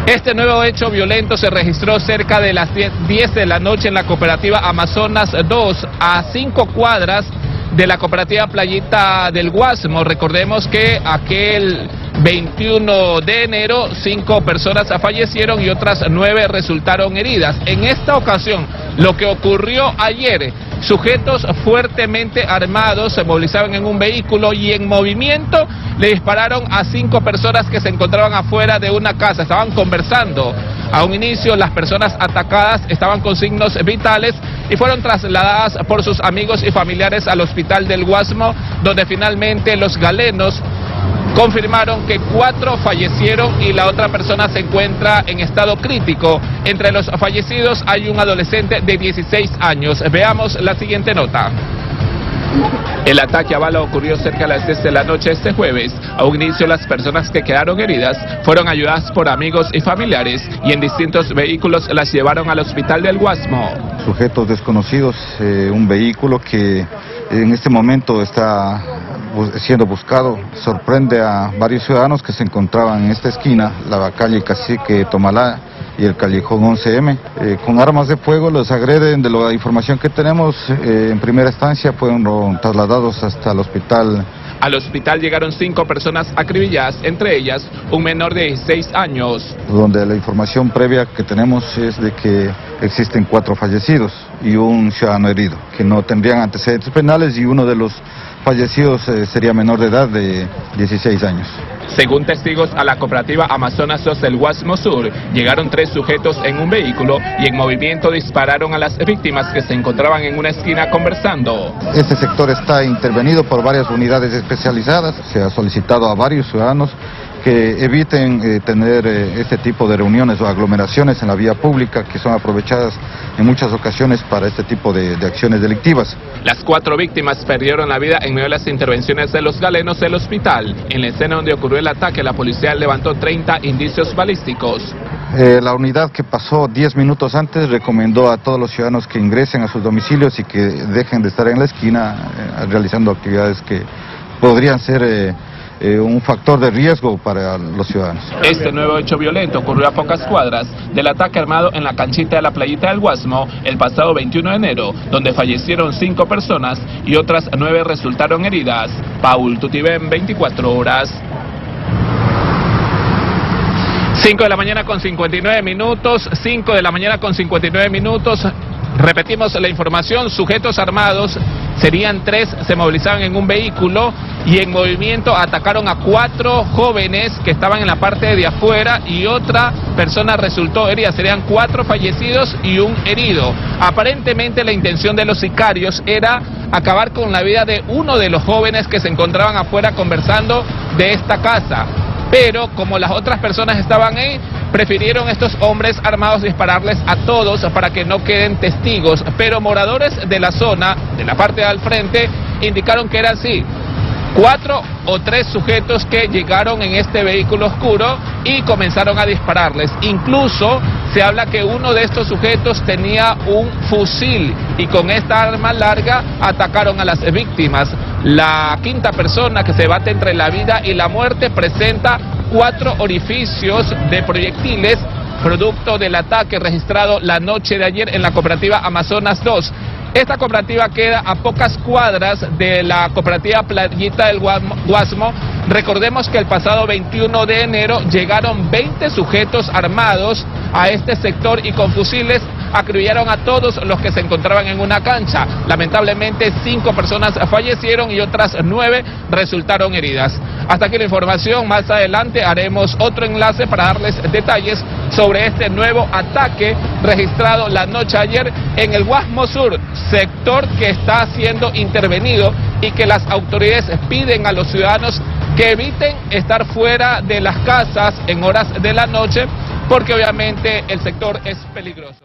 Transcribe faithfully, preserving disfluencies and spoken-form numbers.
Este nuevo hecho violento se registró cerca de las diez de la noche en la cooperativa Amazonas dos, a cinco cuadras de la cooperativa Playita del Guasmo. Recordemos que aquel veintiuno de enero cinco personas fallecieron y otras nueve resultaron heridas. En esta ocasión, lo que ocurrió ayer, sujetos fuertemente armados se movilizaban en un vehículo y en movimiento le dispararon a cinco personas que se encontraban afuera de una casa, estaban conversando. A un inicio las personas atacadas estaban con signos vitales y fueron trasladadas por sus amigos y familiares al hospital del Guasmo, donde finalmente los galenos confirmaron que cuatro fallecieron y la otra persona se encuentra en estado crítico. Entre los fallecidos hay un adolescente de dieciséis años. Veamos la siguiente nota. El ataque a bala ocurrió cerca de las diez de la noche este jueves. A un inicio las personas que quedaron heridas fueron ayudadas por amigos y familiares y en distintos vehículos las llevaron al hospital del Guasmo. Sujetos desconocidos, eh, un vehículo que en este momento está siendo buscado, sorprende a varios ciudadanos que se encontraban en esta esquina, la calle Cacique Tomalá y el callejón once eme. Eh, con armas de fuego los agreden. De la información que tenemos, eh, en primera instancia fueron trasladados hasta el hospital. Al hospital llegaron cinco personas acribilladas, entre ellas un menor de dieciséis años. Donde la información previa que tenemos es de que existen cuatro fallecidos y un ciudadano herido, que no tendrían antecedentes penales, y uno de los fallecidos eh, sería menor de edad de dieciséis años. Según testigos a la cooperativa Amazonas dos del Guasmo Sur, llegaron tres sujetos en un vehículo y en movimiento dispararon a las víctimas que se encontraban en una esquina conversando. Este sector está intervenido por varias unidades especializadas. Se ha solicitado a varios ciudadanos que eviten eh, tener eh, este tipo de reuniones o aglomeraciones en la vía pública, que son aprovechadas en muchas ocasiones para este tipo de, de acciones delictivas. Las cuatro víctimas perdieron la vida en medio de las intervenciones de los galenos del hospital. En la escena donde ocurrió el ataque, la policía levantó treinta indicios balísticos. Eh, la unidad que pasó diez minutos antes recomendó a todos los ciudadanos que ingresen a sus domicilios y que dejen de estar en la esquina eh, realizando actividades que podrían ser Eh, Eh, un factor de riesgo para los ciudadanos. Este nuevo hecho violento ocurrió a pocas cuadras del ataque armado en la canchita de la Playita del Guasmo el pasado veintiuno de enero, donde fallecieron cinco personas y otras nueve resultaron heridas. Paul Tutibén, veinticuatro horas. cinco de la mañana con cincuenta y nueve minutos, cinco de la mañana con cincuenta y nueve minutos. Repetimos la información: sujetos armados, serían tres, se movilizaban en un vehículo y en movimiento atacaron a cuatro jóvenes que estaban en la parte de afuera y otra persona resultó herida. Serían cuatro fallecidos y un herido. Aparentemente la intención de los sicarios era acabar con la vida de uno de los jóvenes que se encontraban afuera conversando de esta casa. Pero como las otras personas estaban ahí, prefirieron estos hombres armados dispararles a todos para que no queden testigos. Pero moradores de la zona, de la parte de al frente, indicaron que era así: cuatro o tres sujetos que llegaron en este vehículo oscuro y comenzaron a dispararles. Incluso se habla que uno de estos sujetos tenía un fusil y con esta arma larga atacaron a las víctimas. La quinta persona que se debate entre la vida y la muerte presenta cuatro orificios de proyectiles producto del ataque registrado la noche de ayer en la cooperativa Amazonas dos. Esta cooperativa queda a pocas cuadras de la cooperativa Playita del Guasmo. Recordemos que el pasado veintiuno de enero llegaron veinte sujetos armados a este sector y con fusiles acribillaron a todos los que se encontraban en una cancha. Lamentablemente cinco personas fallecieron y otras nueve resultaron heridas. Hasta aquí la información. Más adelante haremos otro enlace para darles detalles sobre este nuevo ataque registrado la noche de ayer en el Guasmo Sur, sector que está siendo intervenido y que las autoridades piden a los ciudadanos que eviten estar fuera de las casas en horas de la noche, porque obviamente el sector es peligroso.